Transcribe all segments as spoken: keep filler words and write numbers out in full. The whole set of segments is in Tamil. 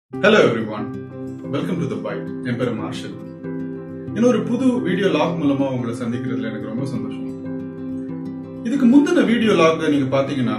Hello everyone, welcome to the Bite. என் பேரு மார்ஷல். இன்னொரு புது வீடியோ லாக் மூலமா உங்களை சந்திக்கிறதுல எனக்கு ரொம்ப சந்தோஷம். இதுக்கு முந்தின வீடியோ லாக் நீங்க பாத்தீங்கன்னா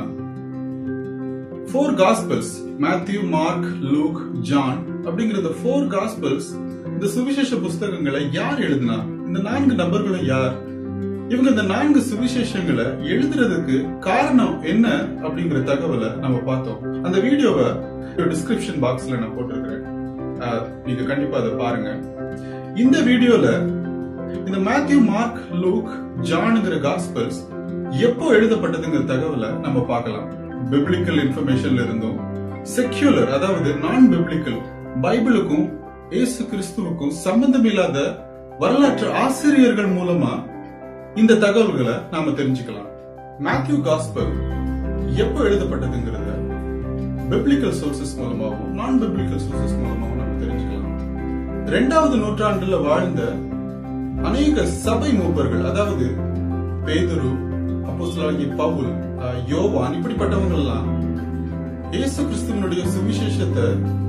four gospels, Matthew, Mark, Luke, John அப்படிங்கிற இந்த ஃபோர் காஸ்பல்ஸ், இந்த சுவிசேஷ புஸ்தகங்களை யார் எழுதினா, இந்த நான்கு நபர்களும் யார், இவங்க இந்த நான்கு சுவிசேஷங்களை எழுதுறதுக்கு காரணம் என்ன அப்படிங்கிற தகவலை நம்ம பார்த்தோம். அந்த வீடியோவை டிஸ்கிரிப்ஷன் பாக்ஸ்ல நான் போட்டிருக்கிறேன், நீங்க கண்டிப்பா அதை பாருங்க. இந்த வீடியோல இந்த மேத்யூ, மார்க், லூக், ஜான்ங்கிற காஸ்பல்ஸ் எப்போ எழுதப்பட்டதுங்கிற தகவலை நம்ம பார்க்கலாம். பிப்ளிக்கல் இன்ஃபர்மேஷன்ல இருந்தும் செக்யூலர், அதாவது நான் பிப்ளிக்கல், பைபிளுக்கும் இயேசு கிறிஸ்துவுக்கும் சம்பந்தம் இல்லாத வரலாற்று ஆசிரியர்கள் மூலமா இந்த தகவல்களை நாம தெரிஞ்சுக்கலாம். மேத்யூ காஸ்பல் எப்போ எழுதப்பட்டதுங்கிறத பிப்ளிக்கல் சோர்சஸ் மூலமாகவும் நான் பிப்ளிக்கல் சோர்சஸ் மூலமாகவும் நம்ம தெரிஞ்சுக்கலாம். இரண்டாவது நூற்றாண்டுல வாழ்ந்த அநேக சபை மூப்பர்கள், அதாவது பேதுரு, அப்போஸ்தலனாகிய பவுல், யோவான், இப்படிப்பட்டவங்க எல்லாம் இயேசு கிறிஸ்துவனுடைய சுவிசேஷத்தை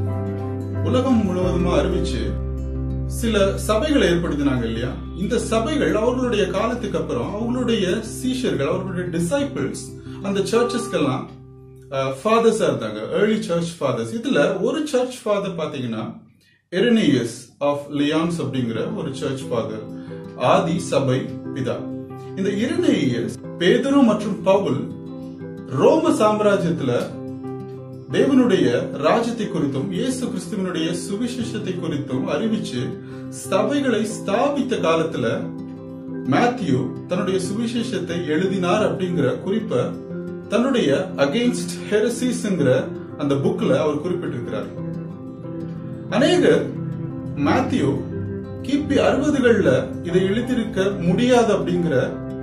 உலகம் முழுவதுமா அறிவிச்சு சில சபைகளை ஏற்படுத்தினாங்க இல்லையா? இந்த சபைகள் அவர்களுடைய காலத்துக்கு அப்புறம் அவங்களுடைய சீஷர்கள், அவர்களுடைய டிசைபிள்ஸ் அந்த சர்ச்சஸ்க்கெல்லாம் ஃபாதர்ஸா இருந்தாங்க, ஏர்லி சர்ச் ஃபாதர்ஸ். இதுல ஒரு சர்ச் ஃபாதர் பாத்தீங்கன்னா இரெனியஸ் ஆஃப் லியான்ஸ் அப்படிங்கிற ஒரு சர்ச் ஃபாதர், ஆதி சபை பிதா. இந்த இரெனியஸ் பேதுரு மற்றும் பவுல் ரோம சாம்ராஜ்யத்துல தேவனுடைய ராஜ்யத்தை குறித்தும் இயேசு கிறிஸ்துவனுடைய சுவிசேஷத்தை குறித்தும் அறிவிச்சு சபைகளை ஸ்தாபித்த காலத்துல மேத்யூ தன்னுடைய சுவிசேஷத்தை எழுதினார் அப்படிங்கிற குறிப்பை தன்னுடைய அகெயின்ஸ்ட் ஹெரசிஸ்ங்கிற அந்த புக்ல அவர் குறிப்பிட்டிருக்கிறார். அநேக மேத்யூ கிபி அறுபதுகள்ல இதை எழுதியிருக்க முடியாது அப்படிங்கிற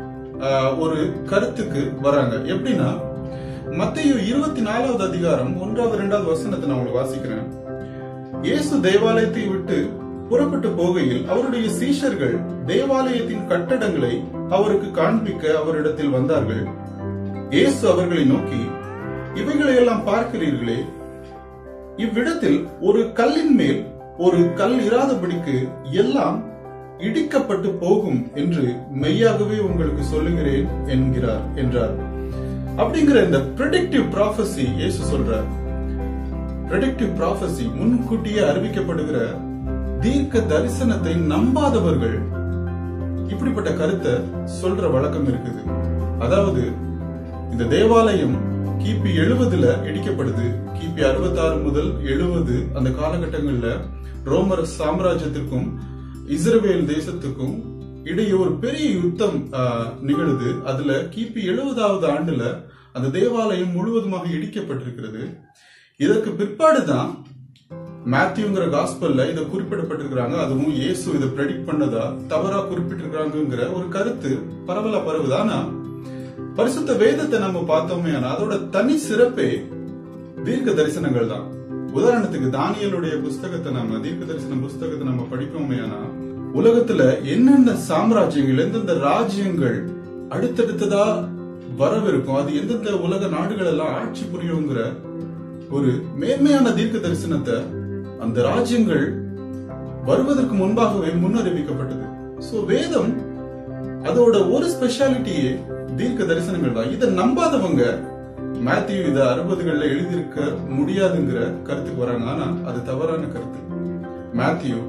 ஒரு கருத்துக்கு வராங்க. எப்படின்னா, மத்தேயு இருபத்தி நாலாவது அதிகாரம் ஒன்றாவது இரண்டாவது வசனத்தை நான் உங்களுக்கு வாசிக்கிறேன். இயேசு தேவாலயத்தை விட்டு புறப்பட்டு போகையில் அவருடைய சீஷர்கள் தேவாலயத்தின் கட்டடங்களை அவருக்கு காண்பிக்க அவரிடத்தில் வந்தார்கள். இயேசு அவர்களை நோக்கி, இவைகளை எல்லாம் பார்க்கிறீர்களே, இவ்விடத்தில் ஒரு கல்லின் மேல் ஒரு கல் இராதபடிக்கு எல்லாம் இடிக்கப்பட்டு போகும் என்று மெய்யாகவே உங்களுக்கு சொல்லுகிறேன் என்கிறார் என்றார். அப்படிங்கிற இந்த ப்ரெடிக்டிவ் ப்ராஃபசி இயேசு சொல்றார். ப்ரெடிக்டிவ் ப்ராஃபசி, முன்கூட்டியே அறிவிக்கப்படுகிற தீர்க்க தரிசனத்தை நம்பாதவர்கள் இப்படிப்பட்ட கருத்தை சொல்ற வழக்கம் இருக்குது. அதாவது இந்த தேவாலயம் கிபி எழுபதுல இடிக்கப்படுது. கிபி அறுபத்தி ஆறு முதல் எழுபது அந்த காலகட்டங்கள்ல ரோமர் சாம்ராஜ்யத்திற்கும் இஸ்ரவேல் தேசத்துக்கும் இடையே ஒரு பெரிய யுத்தம் நிகழுது. அதுல கிபி எழுபதாவது ஆண்டுல அந்த தேவாலயம் முழுவதுமாக இடிக்கப்பட்டிருக்கிறது. இதற்கு பிற்பாடுதான் மேத்யூங்கிற காஸ்பல்ல இதை குறிப்பிடப்பட்டிருக்கிறாங்க. அதுவும் இயேசு இதை ப்ரெடிக்ட் பண்ணதா தவறா குறிப்பிட்டிருக்கிறாங்கிற ஒரு கருத்து பரவலா பரவுது. ஆனா பரிசுத்த வேதத்தை நம்ம பார்த்தோமே, ஆனா அதோட தனி சிறப்பே தீர்க்க தரிசனங்கள் தான். உதாரணத்துக்கு தானியேலுடைய புஸ்தகத்தை நம்ம தீர்க்க தரிசன புஸ்தகத்தை நம்ம படிப்போமே, ஆனா உலகத்துல என்னென்ன சாம்ராஜ்யங்கள், எந்தெந்த ராஜ்யங்கள் அடுத்தடுத்ததா வரவிருக்கும், அது எந்தெந்த உலக நாடுகள் எல்லாம் ஆட்சி புரியுங்கிற ஒரு மேன்மையான தீர்க்க தரிசனத்தை அந்த ராஜ்யங்கள் வருவதற்கு முன்பாகவே முன்னறிவிக்கப்பட்டது. சோ வேதம் அதோட ஒரு ஸ்பெஷாலிட்டியே தீர்க்க தரிசனங்கள் தான். இதை நம்பாதவங்க மேத்யூ இதை அறுபதுகள்ல எழுதியிருக்க முடியாதுங்கிற கருத்துக்கு வராங்க. ஆனா அது தவறான கருத்து. மேத்யூ,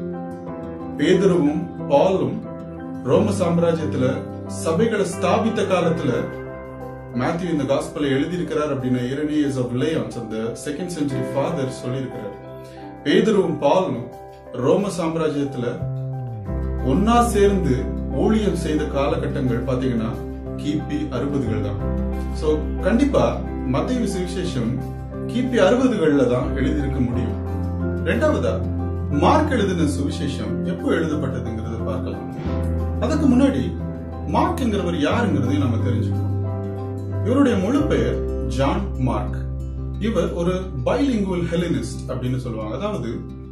பேதுருவும் பாலும் ரோம சாம்ராஜ்யத்துல சபைகளை ஸ்தாபித்த காலத்துல மேத்யூ இந்த காஸ்பலை எழுதியிருக்கிறார் அப்படின்னு இரெனியஸ் ஆஃப் லியான்ஸ் அந்த செகண்ட் செஞ்சுரி ஃபாதர் சொல்லியிருக்கிறார். பேதுருவும் பாலும் ரோம சாம்ராஜ்யத்துல ஒன்னா சேர்ந்து ஊழியம் செய்த காலகட்டங்கள் பாத்தீங்கன்னா கிபி அறுபதுகள் தான். சோ கண்டிப்பா மத்தேயு சுவிசேஷம் கிபி அறுபதுகள்ல தான் எழுதியிருக்க முடியும். ரெண்டாவதா, மார்க் எழுதின சுவிசேஷம் எப்போ எழுதப்பட்டதுங்கிறத பார்க்கலாம். அதுக்கு முன்னாடி மார்க்ங்கிறவர் யாருங்கிறதையும் நம்ம தெரிஞ்சுக்கணும். இவருடைய முழு பெயர் ஜான் மார்க். இவர் ஒரு பைலிங்குவல் ஹெலினிஸ்ட் அப்படின்னு சொல்லுவாங்க. அதாவது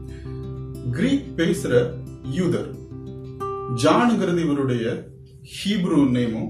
கிரீக் பேசுற யூதர். ஜான்ங்கிறது இவருடைய ஹீப்ரூ நேமும்,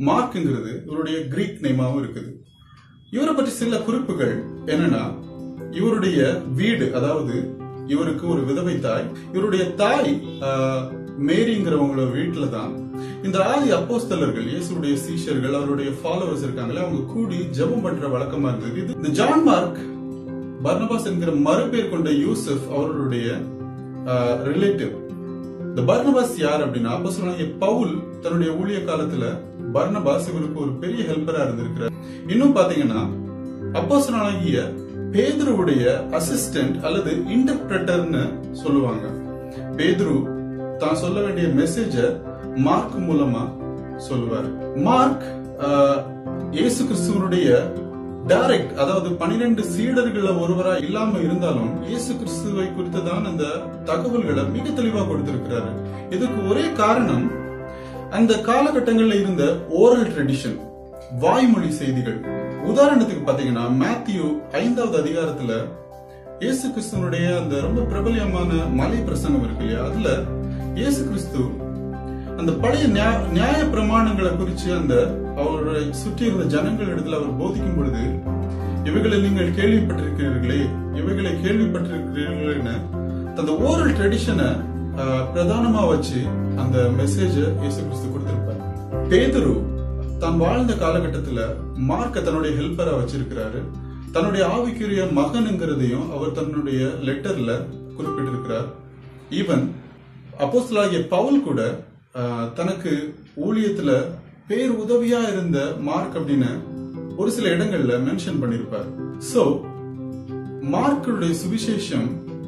மார்க்ங்கிறது இவருடைய கிரீக் நேமாவும் இருக்குது. இவரை பற்றி சில குறிப்புகள் என்னன்னா, இவருடைய வீடு, அதாவது இவருக்கு ஒரு விதவை தாய், இவருடைய தாய் மேரிங்கிறவங்களோட வீட்டுல தான் இந்த ஆதி அப்போஸ்தலர்கள், இயேசுடைய சீஷர்கள், அவருடைய ஃபாலோவர்ஸ் இருக்காங்களே, அவங்க கூடி ஜெபம் பண்ற வழக்கமா இருந்தது. இது இந்த ஜான் மார்க் பர்னபாஸ் என்கிற மறுபேர் கொண்ட யூசுப் அவருடைய ரிலேட்டிவ். இந்த பர்னபாஸ் யார் அப்படின்னா, அப்போஸ்தலனாகிய பவுல் தன்னுடைய ஊழிய காலத்துல பர்னபாஸ் இவருக்கு ஒரு பெரிய ஹெல்ப்பரா இருந்திருக்கிறார். இன்னும் பாத்தீங்கன்னா அப்போஸ்தலனாகிய பேதுருவுடைய அசிஸ்டன்ட் அல்லது இன்டர்பிரட்டர்னு சொல்லுவாங்க. பேதுரு தான் சொல்ல வேண்டிய மெசேஜ மார்க் மூலமா சொல்லுவார். மார்க் இயேசு கிறிஸ்துவனுடைய டைரக்ட், அதாவது பனிரெண்டு சீடர்கள ஒருவரா இல்லாம இருந்தாலும் இயேசு கிறிஸ்துவை குறித்ததான் அந்த தகவல்களை மிக தெளிவா கொடுத்திருக்கிறாரு. இதுக்கு ஒரே காரணம் அந்த காலகட்டங்களில் இருந்த ஓரல் ட்ரெடிஷன், வாய்மொழி செய்திகள். உதாரணத்துக்கு பாத்தீங்கன்னா மேத்யூ ஐந்தாவது அதிகாரத்துல இயேசு கிறிஸ்துவனுடைய அந்த ரொம்ப பிரபலியமான மலை பிரசங்கம் இருக்கு இல்லையா, அதுல இயேசு கிறிஸ்து அந்த பழைய நியாய பிரமாணங்களை குறித்து அந்த அவரை சுற்றி இருந்த ஜனங்கள் இடத்துல அவர் போதிக்கும் பொழுது, இவைகளை நீங்கள் கேள்விப்பட்டிருக்கிறீர்களே, இவைகளை கேள்விப்பட்டிருக்கிறீர்கள்னு அந்த ஓரல் ட்ரெடிஷனை பிரதானமா வச்சு அந்த மெசேஜ இயேசு கிறிஸ்து கொடுத்திருப்பார். பேதுரு தான் வாழ்ந்த காலகட்டத்துல மார்க்க தன்னுடைய ஹெல்ப்பரா வச்சிருக்கிறாரு. தன்னுடைய ஆவிக்குரிய மகனுங்கிறதையும் அவர் தன்னுடைய லெட்டர்ல குறிப்பிட்டிருக்கிறார். ஈவன் அப்போஸ்தலனாகிய பவுல் கூட தனக்கு ஊழியத்துல பேர் உதவியா இருந்த மார்க் அப்படின்னு ஒரு சில இடங்கள்ல மென்ஷன் பண்ணிருப்பார். சோ மார்க்குடைய சுவிசேஷம்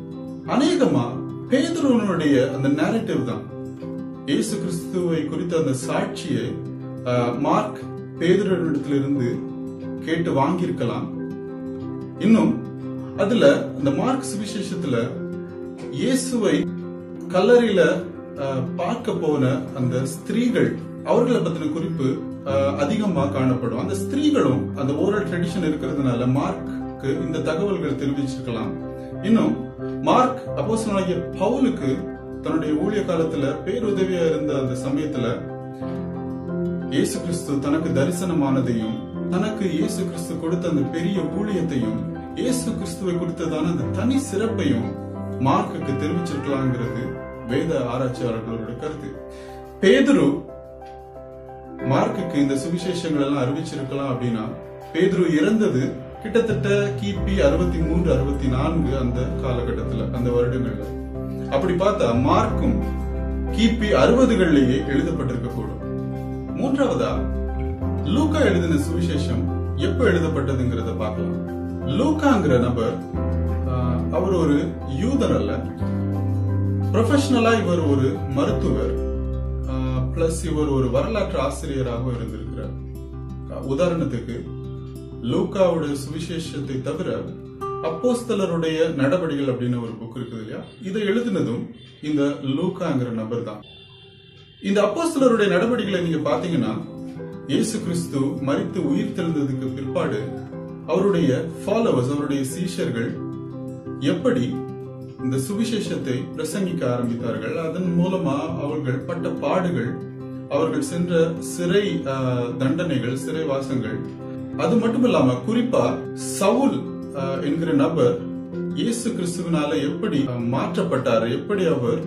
அநேகமா பேதுருவனுடைய அந்த நேரேட்டிவ் தான். இயேசு கிறிஸ்துவை குறித்த அந்த சாட்சியை மார்க் பேதுருவிடத்திலிருந்து கேட்டு வாங்கியிருக்கலாம். இன்னும் அதுல அந்த மார்க் சுவிசேஷத்துல இயேசுவை கல்லறையில பார்க்க போன அந்த ஸ்திரீகள், அவர்களை பத்தின குறிப்பு அதிகமா காணப்படும். அந்த ஸ்திரீகளும் அந்த ஓரல் ட்ரெடிஷன் இருக்கிறதுனால மார்க்கு இந்த தகவல்கள் தெரிவிச்சிருக்கலாம். இன்னும் மார்க் அப்போஸ்தலனாகிய பவுலுக்கு தன்னுடைய ஊழிய காலத்துல பேருதவியா இருந்த அந்த சமயத்துல இயேசு கிறிஸ்து தனக்கு தரிசனமானதையும், தனக்கு இயேசு கிறிஸ்து கொடுத்த அந்த பெரிய ஊழியத்தையும், இயேசு கிறிஸ்துவை கொடுத்ததான அந்த தனி சிறப்பையும் மார்க்குக்கு தெரிவிச்சிருக்கலாங்கிறது வேத ஆராய்ச்சியாளர்களோட கருத்து. பேதுரு மார்க்குக்கு இந்த சுவிசேஷங்கள் எல்லாம் அறிவிச்சிருக்கலாம் அப்படின்னா, பேதுரு இறந்தது கிட்டத்தட்ட கிபி அறுபத்தி மூன்று அறுபத்தி நான்கு அந்த காலகட்டத்துல, அந்த வருடங்கள்ல. அப்படி பார்த்தா மார்க்கும் கிபி அறுபதுகள்லயே எழுதப்பட்டிருக்க கூடும். மூன்றாவதா லூக்கா எழுதின சுவிசேஷம் எப்ப எழுதப்பட்டதுங்கிறத பார்க்கலாம். லூக்காங்கிற நபர் அவர் ஒரு யூதர் அல்ல, ப்ரொஃபஷனலா இவர் ஒரு மருத்துவர், பிளஸ் இவர் ஒரு வரலாற்று ஆசிரியராக இருந்திருக்கிறார். உதாரணத்துக்கு லூக்காவுடைய சுவிசேஷத்தை தவிர அப்போஸ்தலருடைய நடவடிக்கைகள் அப்படின்னு ஒரு புக் இருக்குது இல்லையா, இதை எழுதினதும் இந்த லூக்காங்கிற நபர் தான். இந்த அப்போஸ்தலருடைய நடவடிக்கைகளை நீங்க பாத்தீங்கன்னா, இயேசு கிறிஸ்து மரித்து உயிர் தெழுந்ததுக்கு பிற்பாடு அவருடைய ஃபாலோவர்ஸ், அவருடைய சீஷர்கள் எப்படி இந்த சுவிசேஷத்தை பிரசங்கிக்க ஆரம்பித்தார்கள், அதன் மூலமா அவர்கள் பட்ட பாடுகள், அவர்கள் சென்ற சிறை தண்டனைகள், சிறை வாசங்கள், அது மட்டும் இல்லாம குறிப்பா சவுல் என்கிற நபர் இயேசு கிறிஸ்துவினால எப்படி மாற்றப்பட்டார், எப்படி அவர்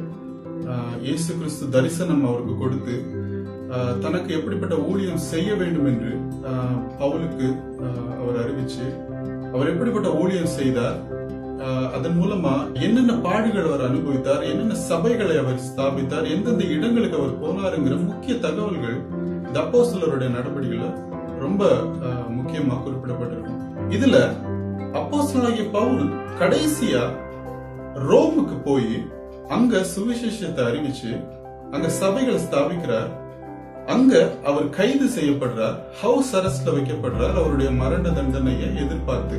இயேசு கிறிஸ்து தரிசனம் அவருக்கு கொடுத்து தனக்கு எப்படிப்பட்ட ஊழியம் செய்ய வேண்டும் என்று பவுலுக்கு அவர் அறிவிச்சு அவர் எப்படிப்பட்ட ஊழியம் செய்தார், அதன் மூலமா என்னென்ன பாடுகள் அவர் அனுபவித்தார், என்னென்ன சபைகளை அவர் ஸ்தாபித்தார், எந்தெந்த இடங்களுக்கு அவர் போனாருங்கிற முக்கிய தகவல்கள் இந்த அப்போஸ்தலருடைய நடவடிக்கையில ரொம்ப முக்கியமா குறிப்பிடப்பட்டிருக்கும். இதுல அப்போஸ்தலனாகிய பவுல் கடைசியா ரோமுக்கு போய் அங்க சுவிசேஷத்தை அறிவிச்சு அங்க சபைகளை ஸ்தாபிக்கிறார். அங்க அவர் கைது செய்யப்படுறார், ஹவுஸ் அரெஸ்ட்ல வைக்கப்படுறார், அவருடைய மரண தண்டனையை எதிர்பார்த்து.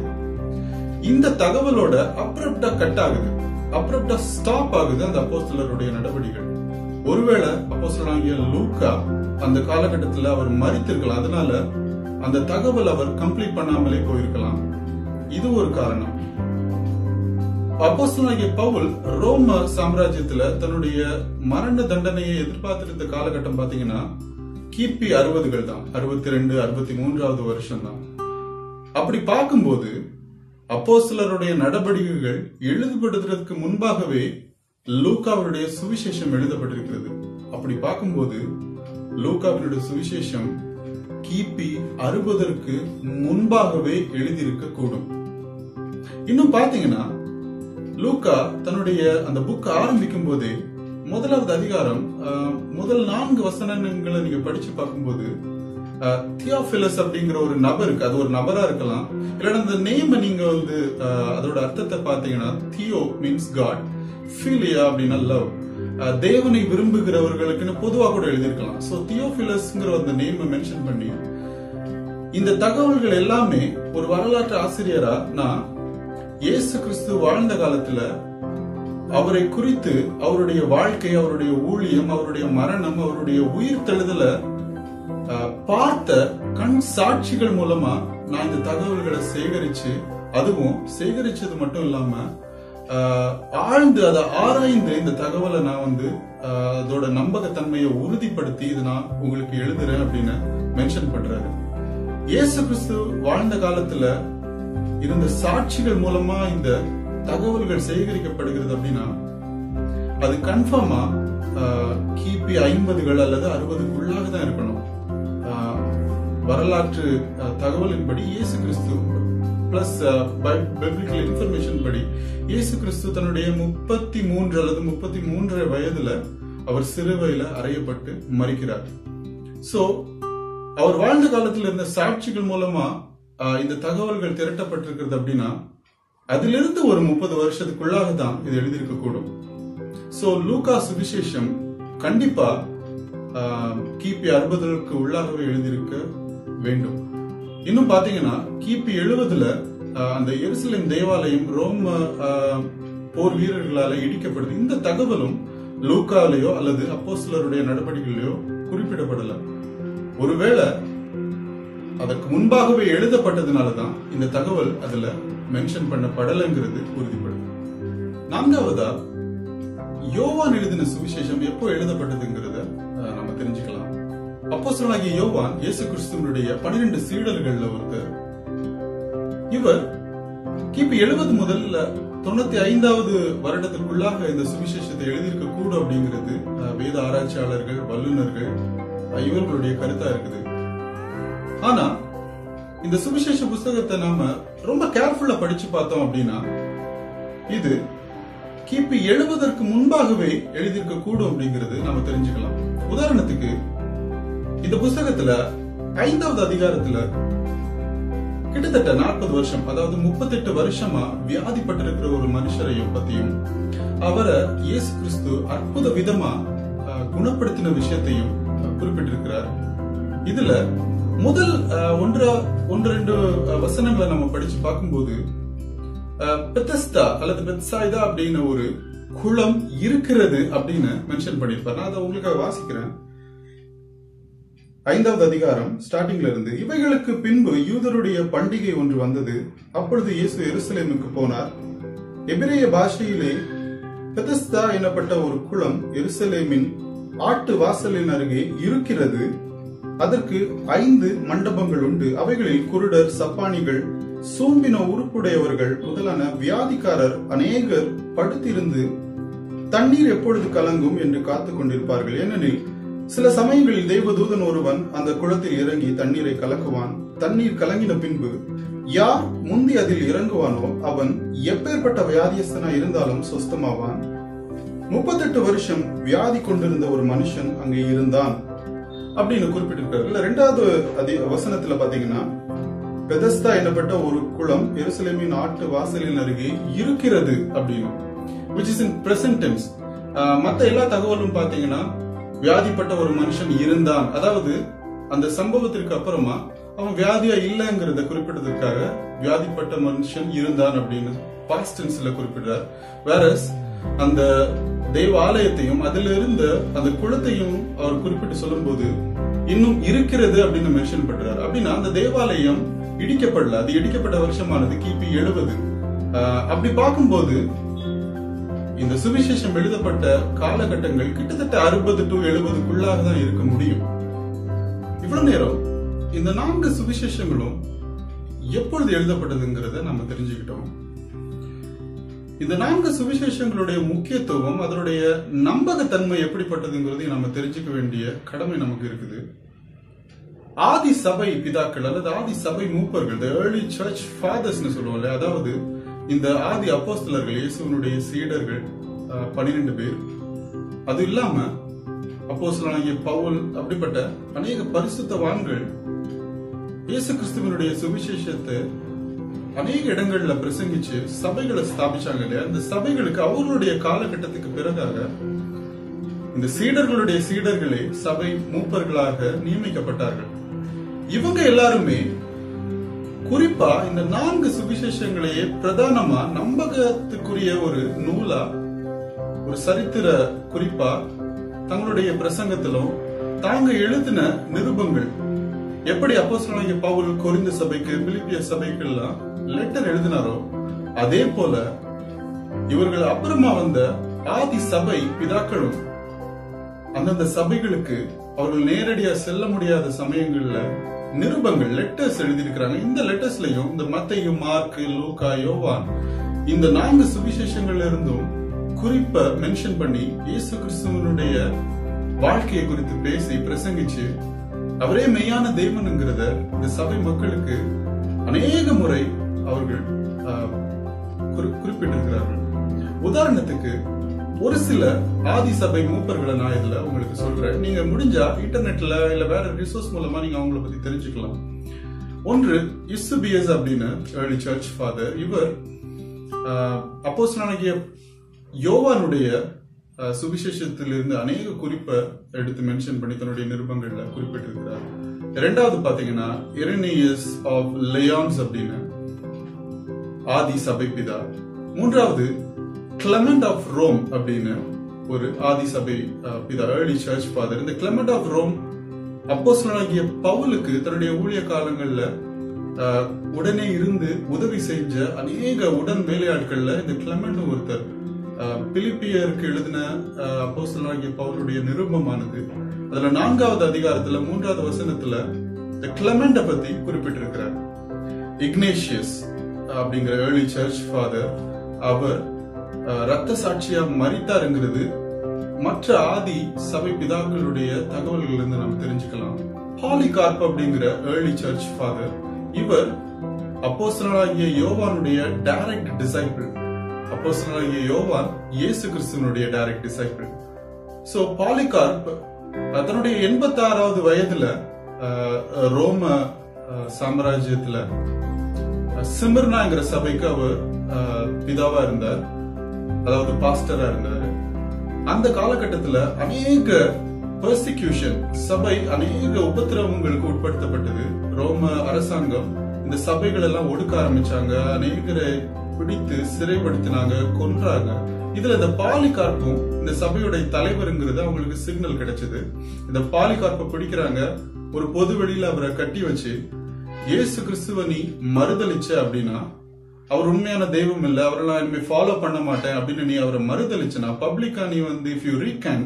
இந்த தகவலோட அப்ரப்டா கட் ஆகுது, அப்ரப்டா ஸ்டாப் ஆகுது அந்த அப்போஸ்தலருடைய நடவடிக்கைகள். ஒருவேளை அப்போஸ்தலனாகிய லூக்கா அந்த காலகட்டத்தில் அவர் மரித்திருக்கலாம், அதனால அந்த தகவல் அவர் கம்ப்ளீட் பண்ணாமலே போயிருக்கலாம். இது ஒரு காரணம். அப்போஸ்தலனாகிய பவுல் ரோம சாம்ராஜ்யத்துல தன்னுடைய மரண தண்டனையை எதிர்பார்த்திருந்த காலகட்டம் பாத்தீங்கன்னா கிபி அறுபதுகள் தான், அறுபத்தி ரெண்டு அறுபத்தி மூன்றாவது வருஷம் தான். அப்படி பார்க்கும்போது அப்போஸ்தலருடைய நடவடிக்கைகள் எழுதப்படுவதற்கு முன்பாகவே லூக்காவுடைய சுவிசேஷம் எழுதப்பட்டிருக்கிறது. அப்படி பார்க்கும்போது லூக்காவினுடைய சுவிசேஷம் கிபி அறுபதற்கு முன்பாகவே எழுதியிருக்க கூடும். இன்னும் பாத்தீங்கன்னா லூக்கா தன்னுடைய அந்த புக் ஆரம்பிக்கும் போதே முதலாவது அதிகாரம் முதல் நான்கு வசனங்களை நீங்க படிச்சு பார்க்கும்போது தியோபிலஸ் அப்படிங்கிற ஒரு நபருக்கு, அது ஒரு நபரா இருக்கலாம், இல்லைன்னா அந்த நேம் நீங்க வந்து அதோட அர்த்தத்தை பாத்தீங்கன்னா தியோ மீன்ஸ் காட், பிலியா அப்படின்னா லவ், தேவனை விரும்புகிறவர்களுக்குன்னு பொதுவா கூட எழுதியிருக்கலாம். சோ தியோபிலஸ்ங்கிற அந்த நேம் மென்ஷன் பண்ணி இந்த தகவல்கள் எல்லாமே ஒரு வரலாற்று ஆசிரியரா நான் இயேசு கிறிஸ்து வாழ்ந்த காலத்துல அவரை குறித்து, அவருடைய வாழ்க்கை, அவருடைய ஊழியம், அவருடைய மரணம், அவருடைய உயிர் தெழுதல பார்த்த கண் சாட்சிகள் மூலமா நான் இந்த தகவல்களை சேகரிச்சு, அதுவும் சேகரிச்சது மட்டும் இல்லாம ஆழ்ந்து அதை ஆராய்ந்து இந்த தகவலை நான் வந்து அதோட நம்பகத்தன்மையை உறுதிப்படுத்தி இது நான் உங்களுக்கு எழுதுறேன் அப்படின்னு மென்ஷன் பண்றாரு. இயேசு கிறிஸ்து வாழ்ந்த காலத்துல இருந்த சாட்சிகள் மூலமா இந்த தகவல்கள் சேகரிக்கப்படுகிறது அப்படின்னா அது கன்ஃபார்மா கிபி ஐம்பதுகள் அல்லது அறுபதுக்குள்ளாக தான் இருக்கணும். வரலாற்று தகவலின்படி இயேசு கிறிஸ்து பிளஸ் பைபிளிக்கல் இன்ஃபர்மேஷன் படி இயேசு கிறிஸ்து தன்னுடைய முப்பத்தி மூன்று அல்லது முப்பத்தி மூன்றரை வயதுல அவர் சிறுவையில அறையப்பட்டு மரிக்கிறார். சோ அவர் வாழ்ந்த காலத்தில் இருந்த சாட்சிகள் மூலமா இந்த தகவல்கள் திரட்டப்பட்டிருக்கிறது அப்படின்னா அதிலிருந்து ஒரு முப்பது வருஷத்துக்குள்ளாக தான் இது எழுதியிருக்க கூடும். சோ லூக்கா சுவிசேஷம் கண்டிப்பா கிபி அறுபதுக்கு உள்ளாகவே எழுதியிருக்க வேண்டும். இன்னும் பாத்தீங்கன்னா கிபி எழுபதுல அந்த எருசலேம் தேவாலயம் ரோம போர் வீரர்களால இடிக்கப்படுது. இந்த தகவலும் லூக்காலேயோ அல்லது அப்போஸ்தலருடைய நடவடிக்கைகளையோ குறிப்பிடப்படல. ஒருவேளை அதற்கு முன்பாகவே எழுதப்பட்டதுனாலதான் இந்த தகவல் அதுல மென்ஷன் பண்ணப்படலைங்கிறது உறுதிப்படுது. நான்காவதா யோவான் எழுதின சுவிசேஷம் எப்போ எழுதப்பட்டதுங்கிறத நம்ம தெரிஞ்சுக்கலாம். அப்போஸ்தலனாகிய யோவான் இயேசு கிறிஸ்துவனுடைய பன்னிரண்டு சீடர்கள்ல ஒருத்தர். இவர் கிபி எழுபது முதல்ல தொண்ணூத்தி ஐந்தாவது வருடத்திற்குள்ளாக இந்த சுவிசேஷத்தை எழுதியிருக்க கூடும் அப்படிங்கிறது வேத ஆராய்ச்சியாளர்கள், வல்லுநர்கள் இவர்களுடைய கருத்தா இருக்குது. ஆனா இந்த சுவிசேஷ புஸ்தகத்தை நாம ரொம்ப கேர்ஃபுல்லா படிச்சு பார்த்தோம் அப்படின்னா இது கிபி எழுபதற்கு முன்பாகவே எழுதியிருக்க கூடும் அப்படிங்கிறது நாம தெரிஞ்சுக்கலாம். உதாரணத்துக்கு இந்த புஸ்தகத்துல ஐந்தாவது அதிகாரத்துல கிட்டத்தட்ட நாற்பது வருஷம், அதாவது முப்பத்தி எட்டு வருஷமா வியாதிப்பட்டிருக்கிற ஒரு மனுஷரையும் பத்தியும் அவரை இயேசு கிறிஸ்து அற்புத விதமா குணப்படுத்தின விஷயத்தையும் குறிப்பிட்டிருக்கிறார். இதுல முதல் ஒன்று ஒன்று ரெண்டு வசனங்களை நம்ம படிச்சு பார்க்கும்போது பெத்தஸ்தா அல்லது பெத்சாய்தா அப்படின்னு ஒரு குளம் இருக்கிறது அப்படின்னு மென்ஷன் பண்ணிருப்பார். நான் அதை உங்களுக்கு வாசிக்கிறேன். ஐந்தாவது அதிகாரம் ஸ்டார்டிங்ல இருந்து, இவைகளுக்கு பின்பு யூதருடைய பண்டிகை ஒன்று வந்தது. அப்பொழுது இயேசு எருசலேமுக்கு போனார். எபிரேய பாஷையிலே பெத்தஸ்தா எனப்பட்ட ஒரு குளம் எருசலேமின் ஆட்டு வாசலின் அருகே இருக்கிறது. அதற்கு ஐந்து மண்டபங்கள் உண்டு. அவைகளில் குருடர், சப்பானிகள், சூம்பின உறுப்புடையவர்கள் முதலான வியாதிக்காரர் அநேகர் படுத்திருந்து தண்ணீர் எப்பொழுது கலங்கும் என்று காத்துக் கொண்டிருப்பார்கள். ஏனெனில் சில சமயங்களில் தேவதூதன் ஒருவன் அந்த குளத்தில் இறங்கி தண்ணீரை கலக்குவான். தண்ணீர் கலங்கின பின்பு யார் முந்தி அதில் இறங்குவானோ அவன் எப்பேற்பட்ட வியாதியஸ்தனா இருந்தாலும் சொஸ்தமாவான். முப்பத்தெட்டு வருஷம் வியாதி கொண்டிருந்த ஒரு மனுஷன் அங்கே இருந்தான் அப்படின்னு குறிப்பிட்டிருக்காரு. ரெண்டாவது வசனத்துல பாத்தீங்கன்னா பெதஸ்தா எனப்பட்ட ஒரு குளம் எருசலேமின் ஆட்டு வாசலின் அருகே இருக்கிறது அப்படின்னு, which is in present tense. மத்த எல்லா தகவலும் பாத்தீங்கன்னா வியாதிப்பட்ட ஒரு மனுஷன் இருந்தான், அதாவது அந்த சம்பவத்திற்கு அப்புறமா அவன் வியாதியா இல்லைங்கிறத குறிப்பிட்டதற்காக வியாதிப்பட்ட மனுஷன் இருந்தான் அப்படின்னு பாஸ்ட் டென்ஸ்ல குறிப்பிடுறார். வேறஸ் அந்த தெய்வ ஆலயத்தையும் அதுல இருந்த அந்த குளத்தையும் அவர் குறிப்பிட்டு சொல்லும் போது இன்னும் இருக்கிறது அப்படின்னு மென்ஷன் பண்றாரு. அப்படின்னா அந்த தேவாலயம் இடிக்கப்படல. அது இடிக்கப்பட்ட வருஷமானது கிபி எழுபது. அப்படி பார்க்கும்போது இந்த சுவிசேஷம் எழுதப்பட்ட காலகட்டங்கள் கிட்டத்தட்ட அறுபது டு எழுபதுக்குள்ளாக தான் இருக்க முடியும். இவ்வளவு நேரம் இந்த நான்கு சுவிசேஷங்களும் எப்பொழுது எழுதப்பட்டதுங்கிறத நம்ம தெரிஞ்சுக்கிட்டோம். இந்த நான்கு சுவிசேஷங்களுடைய முக்கியத்துவம், அதனுடைய நம்பகத்தன்மை எப்படிப்பட்டதுங்கிறதையும் நம்ம தெரிஞ்சுக்க வேண்டிய கடமை நமக்கு இருக்குது. ஆதி சபை பிதாக்கள் அல்லது ஆதி சபை மூப்பர்கள், ஏர்லி சர்ச் ஃபாதர்ஸ்னு சொல்லுவோம், அதாவது இந்த ஆதி அப்போஸ்தலர்கள், இயேசுவினுடைய சீடர்கள் பன்னிரண்டு பேர், அது இல்லாம அப்போஸ்தலனாகிய பவுல், அப்படிப்பட்ட அநேக பரிசுத்தவான்கள் இயேசு கிறிஸ்துவனுடைய சுவிசேஷத்தை அநேக இடங்கள்ல பிரசங்கிச்சு சபைகளை ஸ்தாபிச்சாங்க இல்லையா. இந்த சபைகளுக்கு அவர்களுடைய காலகட்டத்துக்கு பிறகாக இந்த சீடர்களுடைய சீடர்களே சபை மூப்பர்களாக நியமிக்கப்பட்டார்கள். இவங்க எல்லாருமே குறிப்பா இந்த நான்கு சுவிசேஷங்களையே பிரதானமா நம்பகத்துக்குரிய ஒரு நூலா, ஒரு சரித்திர குறிப்பா தங்களுடைய பிரசங்கத்திலும் தாங்க எழுதின நிருபங்கள், எப்படி அப்போஸ்தலனாகிய பவுல் கொரிந்து சபைக்கு, பிலிப்பிய சபைக்கு எல்லாம் லெட்டர் எழுதினாரோ, அதே போல இவர்கள் அப்புறமா வந்த ஆதி சபை பிதாக்களும் அந்தந்த சபைகளுக்கு அவர்கள் நேரடியா செல்ல முடியாத சமயங்கள்ல நிருபங்கள், லெட்டர்ஸ் எழுதியிருக்கிறாங்க. இந்த லெட்டர்ஸ்லயும் இந்த மத்தேயு, மார்க்கு, லூக்கா, யோவான், இந்த நான்கு சுவிசேஷங்கள்ல இருந்தும் குறிப்ப மென்ஷன் பண்ணி இயேசு கிறிஸ்துவனுடைய வாழ்க்கையை குறித்து பேசி பிரசங்கிச்சு அவரே மெய்யான தெய்வனுங்கிறத இந்த சபை மக்களுக்கு அநேக முறை அவர்கள் குறிப்பிட்டிருக்கிறார்கள். உதாரணத்துக்கு ஒரு சில ஆதி சபை மூப்பர்களை நான் இதுல உங்களுக்கு சொல்றேன். நீங்க முடிஞ்சா இன்டர்நெட்ல இல்ல வேற ரிசோர்ஸ் மூலமா நீங்க அவங்களை பத்தி தெரிஞ்சுக்கலாம். ஒன்று யூசபியஸ் அப்படின்னு ஏர்லி சர்ச் ஃபாதர். இவர் அப்போஸ்தலனாகிய யோவானுடைய சுவிசேஷத்திலிருந்து அநேக குறிப்பை எடுத்து மென்ஷன் பண்ணி தன்னுடைய நிருபங்கள்ல குறிப்பிட்டிருக்கிறார். இரண்டாவது பாத்தீங்கன்னா இரெனியஸ் ஆஃப் லியான்ஸ் அப்படின்னு ஆதி சபை பிதா. மூன்றாவது கிளமெண்ட் ஆஃப் ரோம் அப்படின்னு ஒரு ஆதி சபை பிதா, ஏர்லி சர்ச் ஃபாதர். இந்த கிளமெண்ட் ஆஃப் ரோம் அப்போஸ்தலனாகிய பவுலுக்கு தன்னுடைய ஊழிய காலங்கள்ல உடனே இருந்து உதவி செஞ்ச அநேக உடன் வேலையாட்கள்ல இந்த கிளமெண்ட் ஒருத்தர். பிலிப்பியருக்கு எழுதின அப்போஸ்தலனாகிய பவுலுடைய நிருபமானது அதுல நான்காவது அதிகாரத்துல மூன்றாவது வசனத்துல இந்த கிளமெண்ட பத்தி குறிப்பிட்டிருக்கிறார். இக்னேஷியஸ் அப்படிங்கிற ஏர்லி சர்ச் ஃபாதர், அவர் ரத்த சாட்சியா மரித்தாருங்கிறது மற்ற ஆதி சபை பிதாக்களுடைய தகவல்கள் இருந்து நாம் தெரிஞ்சுக்கலாம். பாலிகார்ப் அப்படிங்கிற ஏர்லி சர்ச் ஃபாதர், இவர் அப்போஸ்தலனாகிய யோவானுடைய டைரக்ட் டிசைபிள். அப்போஸ்தலனாகிய யோவான் இயேசு கிறிஸ்துவனுடைய டைரக்ட் டிசைபிள். சோ பாலிகார்ப் தன்னுடைய எண்பத்தி ஆறாவது வயதுல ரோம சாம்ராஜ்யத்துல சிமிர்னாங்கிற சபைக்கு அவர் பிதாவா இருந்தார், அதாவது பாஸ்டரா இருந்தாரு. அந்த காலகட்டத்துல அநேக பெர்சிக்யூஷன், சபை அநேக உபத்திரவங்களுக்கு உட்படுத்தப்பட்டது. ரோம அரசாங்கம் இந்த சபைகள் எல்லாம் ஒடுக்க ஆரம்பிச்சாங்க, அநேகரை பிடித்து சிறைப்படுத்தினாங்க, கொன்றாங்க. இதுல இந்த பாலிகார்ப்பும் இந்த சபையுடைய தலைவருங்கிறது அவங்களுக்கு சிக்னல் கிடைச்சது. இந்த பாலிகார்ப்பை பிடிக்கிறாங்க, ஒரு பொது வெளியில அவரை கட்டி வச்சு, இயேசு கிறிஸ்துவ நீ மறுதளிச்ச அப்படின்னா அவர் உண்மையான தெய்வம் இல்ல, அவரெல்லாம் இனிமே ஃபாலோ பண்ண மாட்டேன் அப்படின்னு நீ அவரை மறுதளிச்சனா, பப்ளிக்கா நீ வந்து if you recant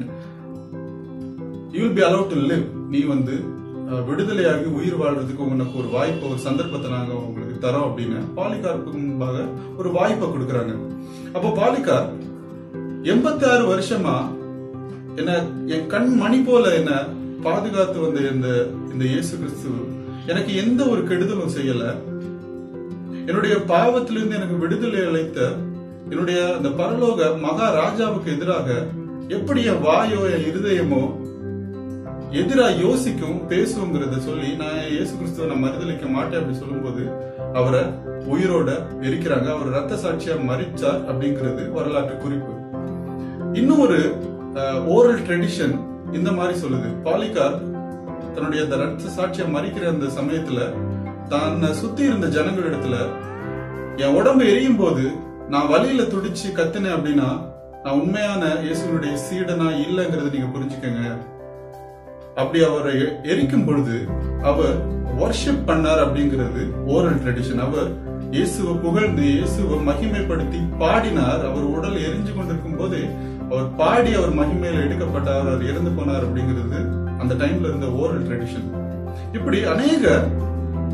you will be allowed to live, நீ வந்து விடுதலையாகி உயிர் வாழ்றதுக்கு உனக்கு ஒரு வாய்ப்பு, ஒரு சந்தர்ப்பத்தை நாங்க உங்களுக்கு தரோம் அப்படின்னு பாலிகார்ப்புக்கு முன்பாக ஒரு வாய்ப்பை கொடுக்கறாங்க. அப்போ பாலிகார் எண்பத்தி ஆறு வருஷமா என்ன என் கண் மணி போல என்ன பாதுகாத்து வந்த இந்த இந்த இயேசு கிறிஸ்து எனக்கு எந்த ஒரு கெடுதலும் செய்யல, என்னுடைய பாவத்திலிருந்து எனக்கு விடுதலை அளித்த என்னுடைய அந்த பரலோக மகாராஜாவுக்கு எதிராக எப்படி என் வாயோ என் இருதயமோ எதிரா யோசிக்கும் பேசுங்கிறத சொல்லி நான் இயேசு கிறிஸ்துவ நான் மறுதளிக்க மாட்டேன் அப்படி சொல்லும் போது அவரை உயிரோட எரிக்கிறாங்க. அவர் ரத்த சாட்சியா மரிச்சார் அப்படிங்கிறது வரலாற்று குறிப்பு. இன்னும் ஒரு ஓரல் ட்ரெடிஷன் இந்த மாதிரி சொல்லுது. பாலிகார் தன்னுடைய ரத்த சாட்சியா மரிக்கிற அந்த சமயத்துல தான் சுத்தி இருந்த ஜனங்களிடத்துல என் உடம்பு எரியும் போது நான் வலியில துடிச்சு கத்தினேன் அப்படின்னா நான் உண்மையான இயேசுனுடைய சீடனா இல்லைங்கிறத நீங்க புரிஞ்சுக்கங்க. அப்படி அவரை எரிக்கும் பொழுது அவர் வர்ஷிப் பண்ணார் அப்படிங்கிறது ஓரல் ட்ரெடிஷன். அவர் இயேசுவை புகழ்ந்து இயேசுவை மகிமைப்படுத்தி பாடினார். அவர் உடல் எரிஞ்சு கொண்டிருக்கும் போதே அவர் பாடி அவர் மகிமையில எடுக்கப்பட்டார், அவர் இறந்து போனார் அப்படிங்கிறது அந்த டைம்ல இருந்த ஓரல் ட்ரெடிஷன். இப்படி அநேக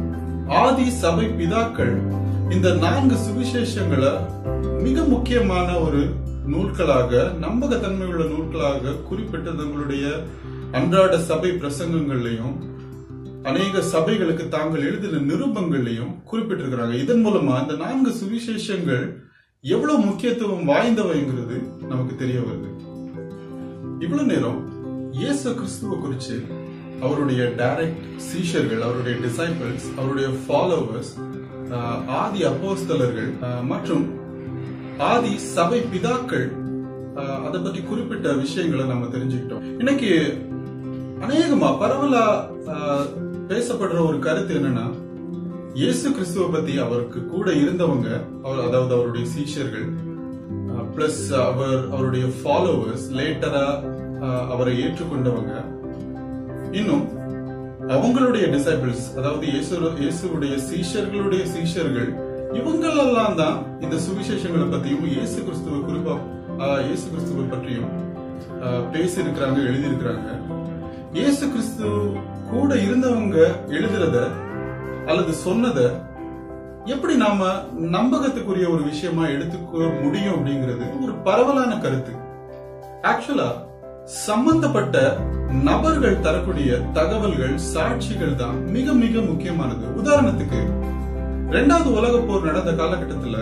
ஆதி சபை பிதாக்கள் இந்த நான்கு சுவிசேஷங்களை மிக முக்கியமான ஒரு நூல்களாக, நம்பகத்தன்மை உள்ள நூல்களாக குறிப்பிட்டு தங்களுடைய அன்றாட சபை பிரசங்கங்கள்லையும் அநேக சபைகளுக்கு தாங்கள் எழுதின நிருபங்கள்லையும் குறிப்பிட்டிருக்கிறாங்க. இதன் மூலமா இந்த நான்கு சுவிசேஷங்கள் எவ்வளவு முக்கியத்துவம் வாய்ந்தவைங்கிறது நமக்கு தெரிய வருது. இவ்வளவு நேரம் இயேசு கிறிஸ்துவ குறிச்சு அவருடைய டைரக்ட் சீஷர்கள், அவருடைய டிசைபிள்ஸ், அவருடைய ஃபாலோவர்ஸ், ஆதி அப்போஸ்தலர்கள் மற்றும் ஆதி சபை பிதாக்கள் அதை பற்றி குறிப்பிட்ட விஷயங்களை நம்ம தெரிஞ்சுக்கிட்டோம். இன்னைக்கு அநேகமா பரவலா பேசப்படுற ஒரு கருத்து என்னன்னா, இயேசு கிறிஸ்துவ பத்தி அவருக்கு கூட இருந்தவங்க, அவர் அதாவது அவருடைய சீஷர்கள் பிளஸ் அவர் அவருடைய ஃபாலோவர்ஸ், லேட்டரா அவரை ஏற்றுக்கொண்டவங்க, இன்னும் அவங்களுடைய டிசைபிள்ஸ், அதாவது இயேசுடைய சீஷர்களுடைய சீஷர்கள், இவங்களெல்லாம் தான் இந்த சுவிசேஷங்களை பத்தியும் இயேசு கிறிஸ்துவ குறிப்பா இயேசு கிறிஸ்துவ பற்றியும் பேசியிருக்கிறாங்க, எழுதியிருக்கிறாங்க. இயேசு கிறிஸ்து கூட இருந்தவங்க எழுதுறத அல்லது சொன்னத எப்படி நாம நம்பகத்துக்குரிய ஒரு விஷயமா எடுத்துக்க முடியும் அப்படிங்கிறது ஒரு பரவலான கருத்து. ஆக்சுவலா சம்பந்தப்பட்ட நபர்கள் தரக்கூடிய தகவல்கள், சாட்சிகள் தான் மிக மிக முக்கியமானது. உதாரணத்துக்கு, இரண்டாவது உலக போர் நடந்த காலகட்டத்தில்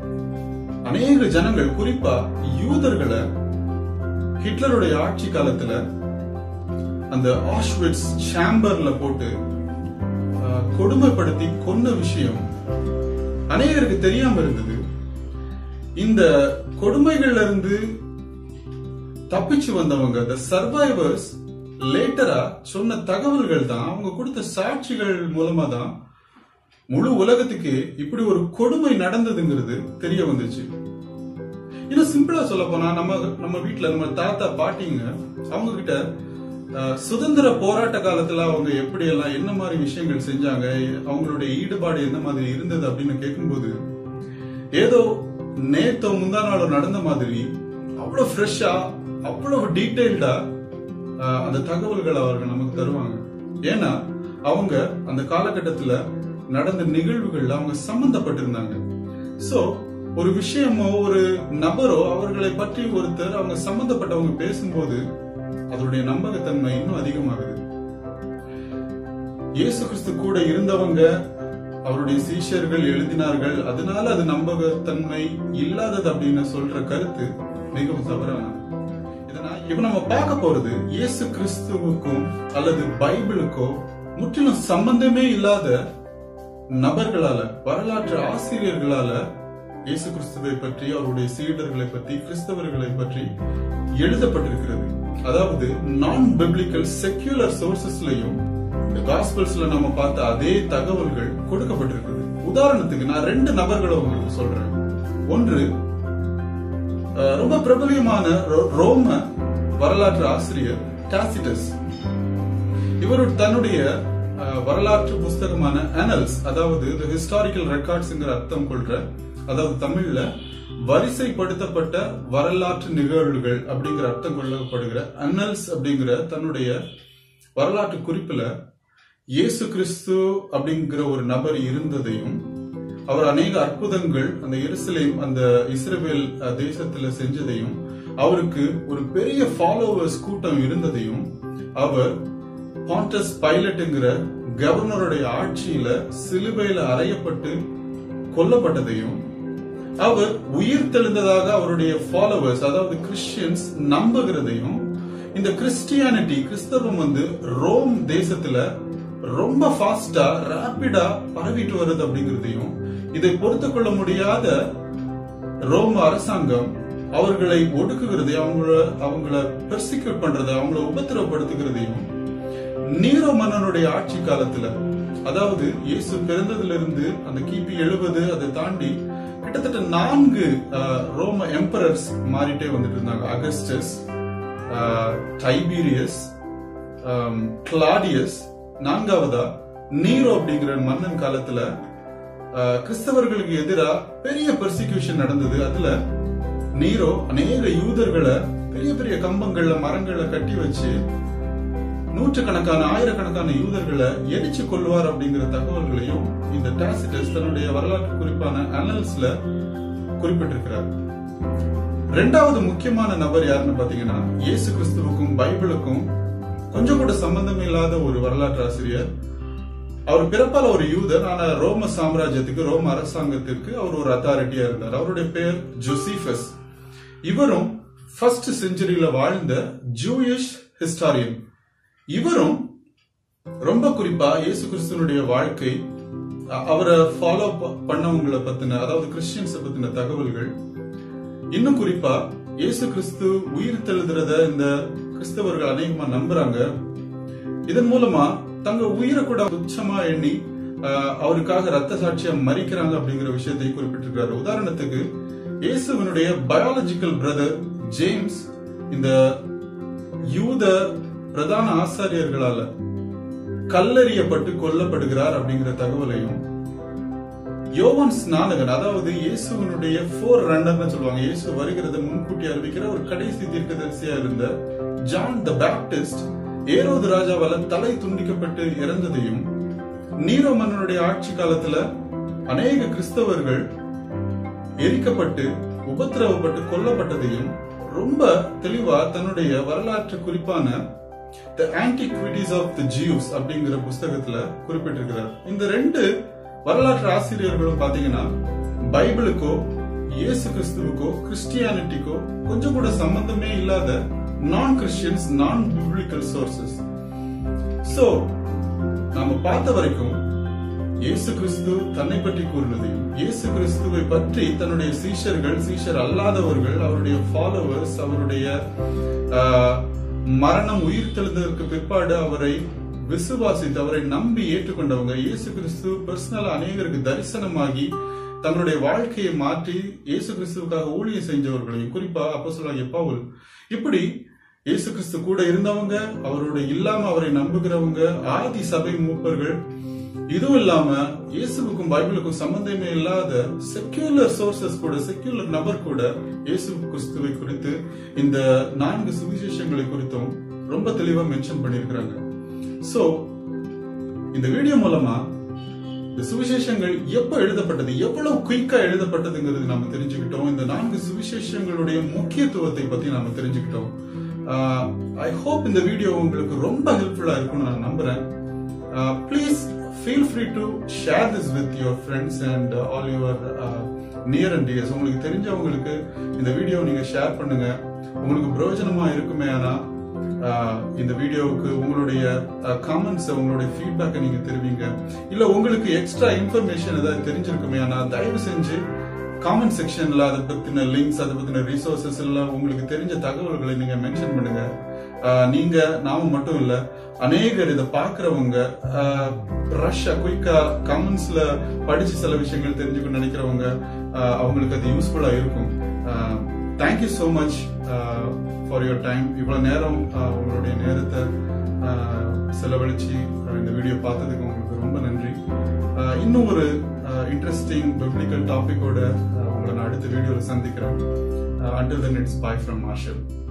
அநேக ஜனங்கள், குறிப்பா யூதர்களை ஹிட்லருடைய ஆட்சி காலத்துல அந்த ஆஷ்விட்ஸ் சேம்பர்ல போட்டு கொடுமைப்படுத்தி கொன்ன விஷயம் அநேகருக்கு தெரியாம இருந்தது. இந்த கொடுமைகள்ல இருந்து தப்பிச்சு வந்தவங்க, the survivors, லேட்டரா சொன்ன தகவல்கள் தான், அவங்க கொடுத்த சாட்சிகள் மூலமா தான் முழு உலகத்துக்கு இப்படி ஒரு கொடுமை நடந்ததுங்கிறது தெரிய வந்துச்சு. இன்னும் சிம்பிளா சொல்ல போனா, நம்ம நம்ம வீட்டுல நம்ம தாத்தா பாட்டிங்க அவங்க கிட்ட சுதந்திர போராட்ட காலத்துல அவங்க எப்படி எல்லாம் என்ன மாதிரி விஷயங்கள் செஞ்சாங்க, அவங்களுடைய ஈடுபாடு என்ன மாதிரி இருந்தது அப்படின்னு கேட்கும்போது, ஏதோ நேத்தோ முந்தா நாளோ நடந்த மாதிரி அவ்வளவு ஃப்ரெஷ்ஷா, அவ்வளவு டீடைல்டா அந்த தகவல்கள் அவர்கள் நமக்கு தருவாங்க. ஏன்னா அவங்க அந்த காலகட்டத்துல நடந்த நிகழ்வுகள்ல அவங்க சம்பந்தப்பட்டிருந்தாங்க. சோ ஒரு விஷயமோ ஒரு நபரோ அவர்களை பற்றி ஒருத்தர் அவங்க சம்பந்தப்பட்டவங்க பேசும்போது அதனுடைய நம்பகத்தன்மை இன்னும் அதிகமாகுது. இயேசு கிறிஸ்து கூட இருந்தவங்க, அவருடைய சீஷர்கள் எழுதினார்கள், அதனால அது நம்பகத்தன்மை இல்லாதது அப்படின்னு சொல்ற கருத்து மிகவும் தவறானது. இதனால் இப்ப நம்ம பார்க்க போறது இயேசு கிறிஸ்துவுக்கும் அல்லது பைபிளுக்கோ முற்றிலும் சம்பந்தமே இல்லாத நபர்களால, வரலாற்று ஆசிரியர்களால இயேசு கிறிஸ்துவை பற்றி, அவருடைய சீடர்களை பற்றி, கிறிஸ்தவர்களை பற்றி எழுதப்பட்டிருக்கிறது. அதாவது நான் பிப்ளிக்கல் செக்யூலர் சோர்சஸ்லயும் காஸ்பல்ஸ்ல நம்ம பார்த்த அதே தகவல்கள் கொடுக்கப்பட்டிருக்கிறது. உதாரணத்துக்கு நான் ரெண்டு நபர்களை உங்களுக்கு சொல்றேன். ஒன்று ரொம்ப பிரபலியமான ரோம வரலாற்று ஆசிரியர் டாசிட்டஸ். இவர் தன்னுடைய வரலாற்று புஸ்தகமான அனல்ஸ், அதாவது ஹிஸ்டாரிக்கல் ரெக்கார்ட்ஸ்ங்கிற அர்த்தம் கொள்ற, அதாவது தமிழ்ல வரிசைப்படுத்தப்பட்ட வரலாற்று நிகழ்வுகள் அப்படிங்கிற அர்த்தம் கொள்ளப்படுகிற அனல்ஸ் அப்படிங்கிற தன்னுடைய வரலாற்று குறிப்புல இயேசு கிறிஸ்து அப்படிங்கிற ஒரு நபர் இருந்ததையும், அவர் அநேக அற்புதங்கள் அந்த எருசலேம், அந்த இஸ்ரவேல் தேசத்துல செஞ்சதையும், அவருக்கு ஒரு பெரிய ஃபாலோவர்ஸ் கூட்டம் இருந்ததையும், அவர் பாண்டஸ் பைலட்டுங்கிற கவர்னருடைய ஆட்சியில சிலுவையில அறையப்பட்டு கொல்லப்பட்டதையும், அவர் உயிர் தெழுந்ததாக அவருடைய ஃபாலோவர்ஸ், அதாவது கிறிஸ்டியன்ஸ் நம்புகிறதையும், இந்த கிறிஸ்டியானிட்டி, கிறிஸ்தவம் வந்து ரோம் தேசத்துல ரொம்ப ஃபாஸ்டா, ராபிடா பரவிட்டு வருது அப்படிங்கிறதையும், இதை பொறுத்து கொள்ள முடியாத ரோம அரசாங்கம் அவர்களை ஒடுக்குகிறதையும், அவங்கள அவங்கள பெர்சிக்யூட் பண்றதை, அவங்கள உபத்திரவப்படுத்துகிறதையும், நீரோ மன்னனுடைய ஆட்சி காலத்துல, அதாவது இயேசு பிறந்ததுல இருந்து அந்த கிபி எழுபது அதை தாண்டி கிட்டத்தட்ட நான்கு ரோம எம்பரர்ஸ் மாறிட்டே வந்துட்டு இருந்தாங்க. அகஸ்டஸ், டைபீரியஸ், கிளாடியஸ், நான்காவதா நீரோ அப்படிங்கிற மன்னன் காலத்துல கிறிஸ்தவர்களுக்கு எதிராக பெரிய பெர்சிக்யூஷன் நடந்தது. அதுல நீரோ அநேக யூதர்களை பெரிய பெரிய கம்பங்கள்ல, மரங்கள்ல கட்டி வச்சு நூற்றுக்கணக்கான ஆயிரக்கணக்கான யூதர்களை எரிச்சு கொள்வார் அப்படிங்கிற தகவல்களையும் இந்த டாசிட்டஸ் தன்னுடைய வரலாற்று குறிப்பான அனல்ஸ்ல குறிப்பிட்டிருக்கிறார். இரண்டாவது முக்கியமான நபர் யாருன்னு பாத்தீங்கன்னா இயேசு கிறிஸ்துவுக்கும் பைபிளுக்கும் கொஞ்சம் கூட சம்பந்தம் இல்லாத ஒரு வரலாற்று ஆசிரியர். அவர் பிறப்பால ஒரு யூதர், ஆனா ரோம சாம்ராஜ்யத்துக்கு ரோம அரசாங்கத்திற்கு அவர் ஒரு அத்தாரிட்டியா இருந்தார். அவருடைய பேர் ஜோசிபஸ். இவரும் ஃபர்ஸ்ட் செஞ்சுரியில வாழ்ந்த ஜூயிஷ் ஹிஸ்டாரியன். இவரும் ரொம்ப குறிப்பா இயேசு கிறிஸ்துவனுடைய வாழ்க்கை, அவரை ஃபாலோ பண்ணவங்களை பத்தின, அதாவது கிறிஸ்டியன்ஸ் பத்தின தகவல்கள், இன்னும் குறிப்பா இயேசு கிறிஸ்து உயிர் தெழுதுறத இந்த கிறிஸ்தவர்கள் அநேகமா நம்புறாங்க. இதன் மூலமா தங்க உயிரை கூட துச்சமா எண்ணி அவருக்காக ரத்த சாட்சியா மறிக்கிறாங்க அப்படிங்கிற விஷயத்தை குறிப்பிட்டிருக்கிறார். உதாரணத்துக்கு இயேசுவனுடைய பயாலஜிக்கல் பிரதர் ஜேம்ஸ் இந்த யூத பிரதான ஆசாரியர்களால கல்லெறியப்பட்டு கொல்லப்படுகிறார் அப்படிங்கிற தகவலையும், யோவான் ஸ்நானகன், அதாவது இயேசுவனுடைய ஃபோர் ரன்னர்னு சொல்லுவாங்க, இயேசு வருகிறத முன்கூட்டி அறிவிக்கிற ஒரு கடைசி தீர்க்கதரிசியா இருந்த ஜான் த பேப்டிஸ்ட் ஏரோது ராஜாவால தலை துண்டிக்கப்பட்டு இறந்ததையும், நீரோ மன்னனுடைய ஆட்சி காலத்துல அநேக கிறிஸ்தவர்கள் எரிக்கப்பட்டு உபத்திரவப்பட்டு கொல்லப்பட்டதையும் ரொம்ப தெளிவா தன்னுடைய வரலாற்று குறிப்பான தி ஆன்டிக்விட்டிஸ் ஆஃப் தி ஜூஸ் அப்படிங்கிற புஸ்தகத்துல குறிப்பிட்டிருக்கிறார். இந்த ரெண்டு வரலாற்று ஆசிரியர்களும் பாத்தீங்கன்னா பைபிளுக்கோ இயேசு கிறிஸ்துவுக்கோ கிறிஸ்டியானிட்டிக்கோ கொஞ்சம் கூட சம்பந்தமே இல்லாத நான் கிறிஸ்டியன்ஸ், நான் பிப்ளிக்கல் சோர்சஸ். சோ நாம பார்த்த வரைக்கும் இயேசு கிறிஸ்து தன்னை பற்றி கூறினதையும், இயேசு கிறிஸ்துவை பற்றி தன்னுடைய சீஷர்கள், சீஷர் அல்லாதவர்கள், அவருடைய ஃபாலோவர்ஸ், அவருடைய மரணம் உயிர் தெழுந்ததற்கு பிற்பாடு அவரை விசுவாசித்து அவரை நம்பி ஏற்றுக்கொண்டவங்க, இயேசு கிறிஸ்து பர்சனலா அநேகருக்கு தரிசனமாகி தங்களுடைய வாழ்க்கையை மாற்றி இயேசு கிறிஸ்துவுக்காக ஊழியம் செஞ்சவர்களையும், குறிப்பா அப்போஸ்தலனாகிய பவுல், இப்படி இயேசு கிறிஸ்து கூட இருந்தவங்க, அவரோட இல்லாம அவரை நம்புகிறவங்க, ஆதி சபை மூப்பர்கள், இதுவும் இல்லாம இயேசுவுக்கும் பைபிளுக்கும் சம்பந்தமே இல்லாத செக்யூலர் சோர்சஸ் கூட, செக்யூலர் நபர் கூட இயேசு கிறிஸ்துவை குறித்து இந்த நான்கு சுவிசேஷங்களை குறித்தும் ரொம்ப தெளிவா மென்ஷன் பண்ணிருக்கிறாங்க. சோ இந்த வீடியோ மூலமா இந்த சுவிசேஷங்கள் எப்ப எழுதப்பட்டது, எவ்வளவு குயிக்கா எழுதப்பட்டதுங்கிறது நாம தெரிஞ்சுக்கிட்டோம். இந்த நான்கு சுவிசேஷங்களுடைய முக்கியத்துவத்தை பத்தி நாம தெரிஞ்சுக்கிட்டோம். ஐ ஹோப் இந்த வீடியோ உங்களுக்கு ரொம்ப ஹெல்ப்ஃபுல்லா இருக்கும்னு நான் நம்புறேன். Please feel free to share this with your friends and uh, all your uh, near and dears. உங்களுக்கு தெரிஞ்சவங்களுக்கு இந்த வீடியோ நீங்க ஷேர் பண்ணுங்க. உங்களுக்கு பிரயோஜனமா இருக்குமே ஆனா இந்த வீடியோவுக்கு உங்களுடைய காமெண்ட்ஸ், உங்களுடைய ஃபீட்பேக்கை நீங்க தெரிவிங்க. இல்ல உங்களுக்கு எக்ஸ்ட்ரா இன்ஃபர்மேஷன் ஏதாவது தெரிஞ்சிருக்குமே ஆனா தயவு செஞ்சு காமெண்ட் செக்ஷன்ல அதை பத்தின லிங்க்ஸ், அதை பத்தின ரிசோர்சஸ் எல்லாம் உங்களுக்கு தெரிஞ்ச தகவல்களை நீங்க மென்ஷன் பண்ணுங்க. நீங்க நாம மட்டும் இல்ல, அநேகர் இதை பாக்குறவங்க ரஷ்ஷா குயிக்கா காமெண்ட்ஸ்ல படிச்சு சில விஷயங்கள் தெரிஞ்சுக்கணும்னு நினைக்கிறவங்க அவங்களுக்கு அது யூஸ்ஃபுல்லா இருக்கும். Thank you so much for your time. இவ்வளவு நேரம் உங்களுடைய நேரத்தை செலவழிச்சு இந்த வீடியோ பார்த்ததுக்கு உங்களுக்கு ரொம்ப நன்றி. இன்னும் ஒரு இன்ட்ரெஸ்டிங் பிப்ளிக்கல் டாபிக்கோட உங்களை நான் அடுத்த வீடியோல சந்திக்கிறேன். Until then, it's bye from Marshall.